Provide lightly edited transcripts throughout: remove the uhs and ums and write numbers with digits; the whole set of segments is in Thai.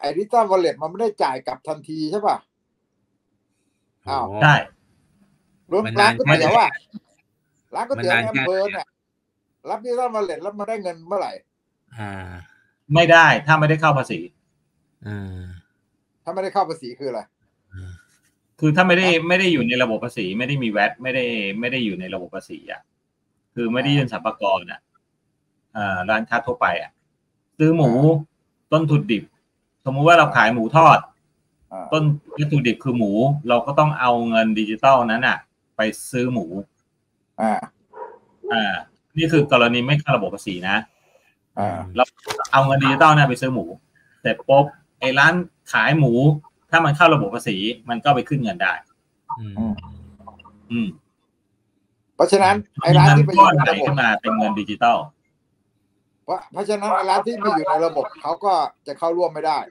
อ้ดิจิตอลวอลเล็ตมันไม่ได้จ่ายกลับทันทีใช่ป่ะอ้าวใช่รวมร้านก๋วยเตี๋ยวอ่ะร้านก๋วยเตี๋ยวในอำเภอเนี่ยรับดิจิตอลวอลเล็ตแล้วมาได้เงินเมื่อไหร่ไม่ได้ถ้าไม่ได้เข้าภาษีถ้าไม่ได้เข้าภาษีคืออะไรคือถ้าไม่ได้อยู่ในระบบภาษีไม่ได้มีแวตไม่ได้อยู่ในระบบภาษีอ่ะคือไม่ได้ยื่นสรรพากรอ่ะร้านค้าทั่วไปอ่ะซื้อหมูต้นทุนดิบสมมุติว่าเราขายหมูทอดต้นทุนดิบคือหมูเราก็ต้องเอาเงินดิจิตอลนั้นอ่ะไปซื้อหมูนี่คือกรณีไม่เข้าระบบภาษีนะเราเอาเงินดิจิตอลเนี่ยไปซื้อหมูแต่ปุ๊บไอ้ร้านขายหมูถ้ามันเข้าระบบภาษีมันก็ไปขึ้นเงินได้เพราะฉะนั้นไอ้ร้านที่ไปอยู่ในระบบขึ้นมาเป็นเงินดิจิตอลเพราะฉะนั้นร้านที่ไม่อยู่ในระบบเขาก็จะเข้าร่วมไม่ได้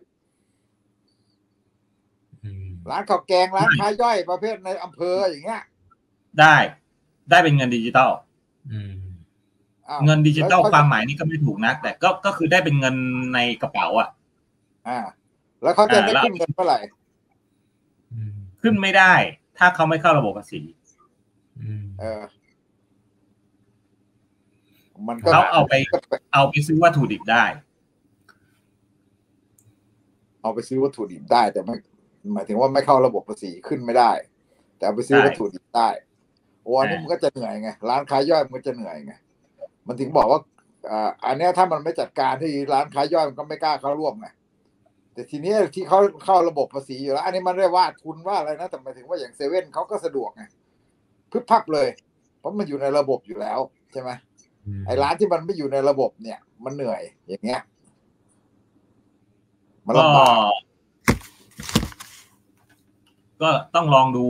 ร้านข้าวแกงร้านค้าย่อยประเภทในอำเภออย่างเงี้ยได้เป็นเงินดิจิตอลเงินดิจิตอลความหมายนี่ก็ไม่ถูกนักแต่ก็คือได้เป็นเงินในกระเป๋าอ่ะแล้วเขาจะได้ขึ้นเงินเท่าไหร่ขึ้นไม่ได้ถ้าเขาไม่เข้าระบบภาษีมันก็เขาเอาไปซื้อวัตถุดิบได้แต่ไม่หมายถึงว่าไม่เข้าระบบภาษีขึ้นไม่ได้แต่เอาไปซื้อวัตถุดิบได้โอ้อันนี้มันก็จะเหนื่อยไงร้านค้าย่อยมันก็จะเหนื่อยไงมันถึงบอกว่าอันนี้ถ้ามันไม่จัดการที่ร้านค้าย่อยมันก็ไม่กล้าเข้าร่วมไงแต่ทีนี้ที่เขาเข้าระบบภาษีอยู่แล้วอันนี้มันได้ว่าทุนว่าอะไรนะแต่หมายถึงว่าอย่างเซเว่นเขาก็สะดวกไงพึบพับเลยเพราะมันอยู่ในระบบอยู่แล้วใช่ไหมไอ้ร้านที่มันไม่อยู่ในระบบเนี่ยมันเหนื่อยอย่างเงี้ยมันลำบากก็ต้องลองดู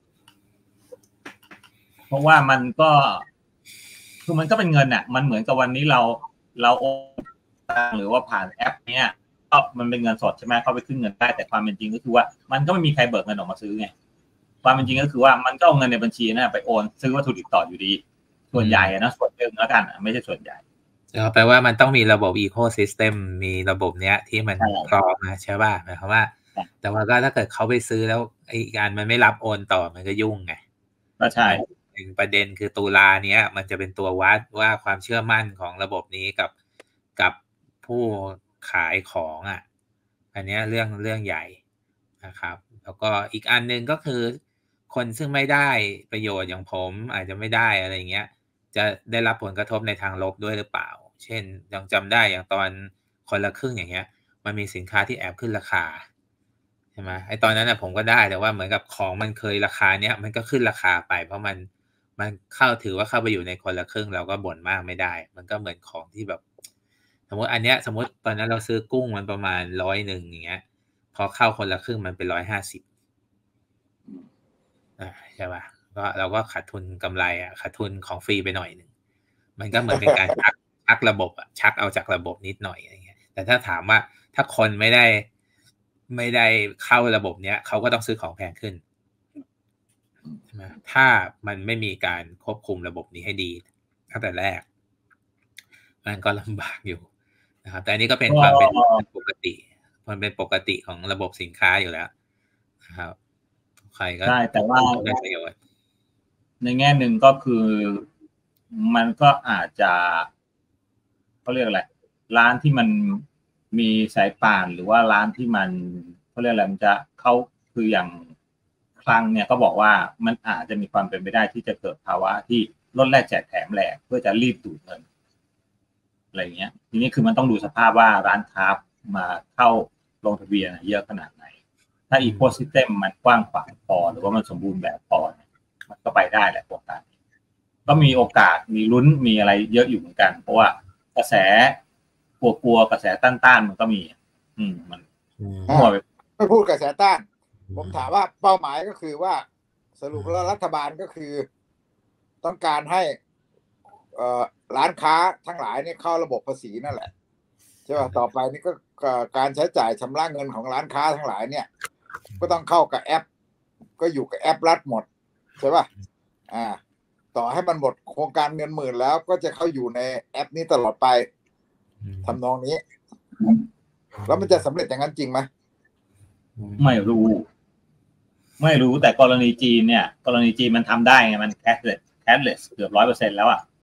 เพราะว่ามันก็คือมันก็เป็นเงินอ่ะมันเหมือนกับวันนี้เราโอนหรือว่าผ่านแอปเนี้ยก็มันเป็นเงินสดใช่ไหมเข้าไปขึ้นเงินได้แต่ความเป็นจริงก็คือว่ามันก็ไม่มีใครเบิกเงินออกมาซื้อไงความเป็นจริงก็คือว่ามันก็เอาเงินในบัญชีน่ะไปโอนซื้อวัตถุดิบต่ออยู่ดีส่วนใหญ่นะส่วนหนึ่งแล้วกันไม่ใช่ส่วนใหญ่แปลว่ามันต้องมีระบบอีโคซิสเต็มมีระบบเนี้ยที่มันพร้อมนะใช่ป่ะหมายความว่าแต่ว่าก็ถ้าเกิดเขาไปซื้อแล้วไอ้การมันไม่รับโอนต่อมันก็ยุ่งไงก็ใช่ประเด็นคือตุลาเนี้ยมันจะเป็นตัววัดว่าความเชื่อมั่นของระบบนี้กับผู้ขายของอ่ะอันนี้เรื่องใหญ่นะครับแล้วก็อีกอันนึงก็คือคนซึ่งไม่ได้ประโยชน์อย่างผมอาจจะไม่ได้อะไรเงี้ยจะได้รับผลกระทบในทางลบด้วยหรือเปล่าเช่นยังจำได้อย่างตอนคนละครึ่งอย่างเงี้ยมันมีสินค้าที่แอบขึ้นราคาใช่ไหมไอ้ตอนนั้นนะผมก็ได้แต่ว่าเหมือนกับของมันเคยราคาเนี้ยมันก็ขึ้นราคาไปเพราะมันถือว่าเข้าไปอยู่ในคนละครึ่งเราก็บ่นมากไม่ได้มันก็เหมือนของที่แบบสมมติตอนนั้นเราซื้อกุ้งมันประมาณ100อย่างเงี้ยพอเข้าคนละครึ่งมันเป็น150ใช่ป่ะก็เราก็ขาดทุนกำไรขาดทุนของฟรีไปหน่อยนึงมันก็เหมือนเป็นการชักระบบชักเอาจากระบบนิดหน่อยอะไรเงี้ยแต่ถ้าถามว่าถ้าคนไม่ได้เข้าระบบเนี้ยเขาก็ต้องซื้อของแพงขึ้นถ้ามันไม่มีการควบคุมระบบนี้ให้ดีตั้งแต่แรกมันก็ลำบากอยู่นะครับแต่อันนี้ก็เป็นความเป็นปกติมันเป็นปกติของระบบสินค้าอยู่แล้วนะครับใครก็ได้แต่ว่าได้ประโยชน์ในแง่หนึ่งก็คือมันก็อาจจะเขาเรียกอะไรร้านที่มันมีสายป่านหรือว่าร้านที่มันเขาเรียกอะไรมันจะเขาคืออย่างคลังเนี่ยก็บอกว่ามันอาจจะมีความเป็นไปได้ที่จะเกิดภาวะที่ลดแลกแจกแถมแหลกเพื่อจะรีบดูดเงินอะไรเงี้ยทีนี้คือมันต้องดูสภาพว่าร้านค้ามาเข้าลงทะเบียนเยอะขนาดไหนถ้าอีโคซิสเต็มมันกว้างขวางพอหรือว่ามันสมบูรณ์แบบพอมันก็ไปได้แหละโครงการก็มีโอกาสมีลุ้นมีอะไรเยอะอยู่เหมือนกันเพราะว่ากระแสกลัวกระแสต้านมันก็มีมันไม่พูดกระแสต้านผมถามว่าเป้าหมายก็คือว่าสรุปแล้วรัฐบาลก็คือต้องการให้ร้านค้าทั้งหลายเนี่ยเข้าระบบภาษีนั่นแหละใช่ป่ะต่อไปนี่ก็การใช้จ่ายชำระเงินของร้านค้าทั้งหลายเนี่ยก็ต้องเข้ากับแอปก็อยู่กับแอปรัฐหมดใช่ป่ะต่อให้มันหมดโครงการเงินหมื่นแล้วก็จะเข้าอยู่ในแอปนี้ตลอดไปทำนองนี้แล้วมันจะสำเร็จอย่างนั้นจริงไหมไม่รู้แต่กรณีจีนเนี่ยกรณีจีนมันทำได้ไงมัน cashless เกือบ 100% แล้วอ่ะ